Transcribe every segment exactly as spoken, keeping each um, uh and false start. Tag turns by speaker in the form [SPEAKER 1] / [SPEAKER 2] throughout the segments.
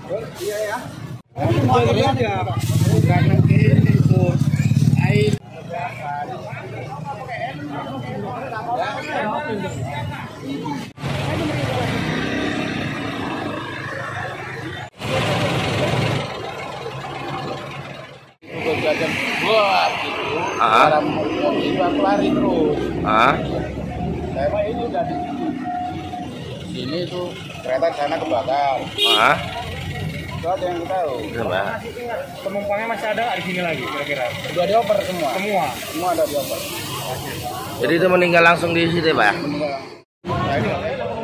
[SPEAKER 1] Iya ya.
[SPEAKER 2] Karena ini tuh air.
[SPEAKER 1] Jajan buat gitu.
[SPEAKER 2] Ah.
[SPEAKER 1] Cara mobil aku lari terus.
[SPEAKER 2] Ah.
[SPEAKER 1] Saya ini udah di sini tuh kereta di sana kebakar.
[SPEAKER 2] Ah.
[SPEAKER 1] Itu aja yang kita tahu.
[SPEAKER 2] Coba.
[SPEAKER 3] Penumpangnya masih ada nggak di sini lagi kira-kira?
[SPEAKER 1] Udah dioper semua.
[SPEAKER 3] Semua.
[SPEAKER 1] Semua ada dioper.
[SPEAKER 2] Jadi itu meninggal langsung di situ ya, Pak?
[SPEAKER 1] Nah, ini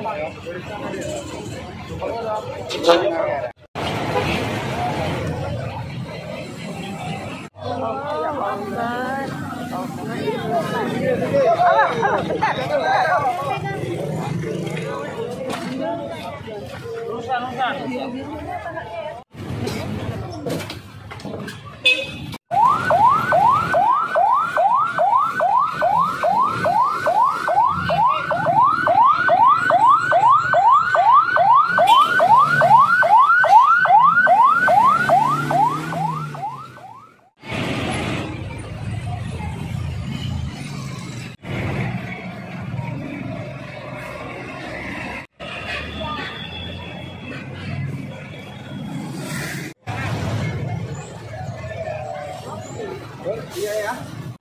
[SPEAKER 1] iya ya.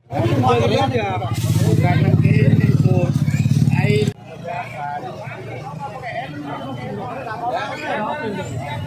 [SPEAKER 2] Karena ini tuh air.